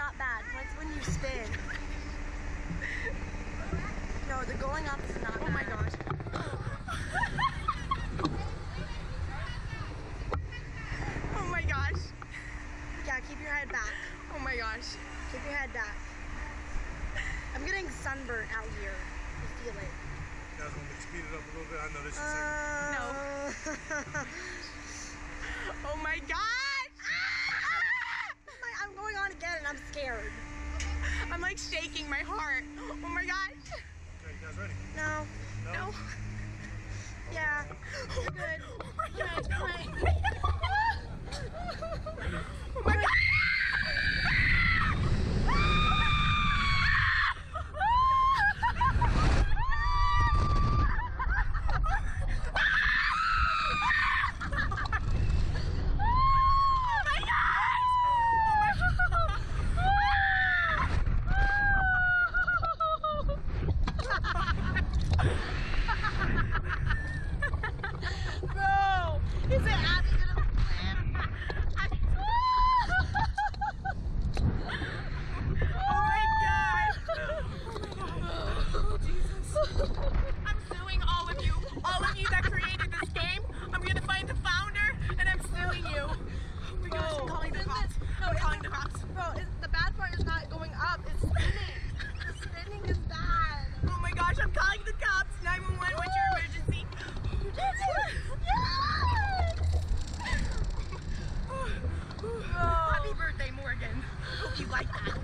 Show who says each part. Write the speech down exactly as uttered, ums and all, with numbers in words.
Speaker 1: not bad. It's when you spin. No, the going up is not bad.
Speaker 2: Oh my gosh. Oh my gosh.
Speaker 1: Yeah, keep your head back.
Speaker 2: Oh my gosh.
Speaker 1: Keep your head back. I'm getting sunburnt out here. I feel it.
Speaker 3: You guys want me to speed it up a little bit? I know this is
Speaker 1: Uh,
Speaker 2: No. Oh my gosh.
Speaker 1: Ah! I'm going on again and I'm scared.
Speaker 2: I'm like shaking my heart. Oh my gosh.
Speaker 3: Okay, you guys ready?
Speaker 1: No.
Speaker 3: No?
Speaker 2: No.
Speaker 1: Yeah. You're good.
Speaker 2: Oh my
Speaker 1: You're
Speaker 2: gosh.
Speaker 1: right. You're right.
Speaker 2: Oh my gosh.
Speaker 1: Bro, is it Abby gonna flip?
Speaker 2: Oh my God! Jesus. I'm suing all of you. All of you that created this game. I'm gonna find the founder and I'm suing you. Oh my gosh, I'm calling the cops. I'm calling the cops.
Speaker 1: Bro, it's, the bad part is not going up, it's spinning. The spinning is bad.
Speaker 2: Oh my gosh, I'm calling the cops. nine one one, what's your emergency?
Speaker 1: Yes!
Speaker 2: Happy birthday, Morgan. Hope you like that.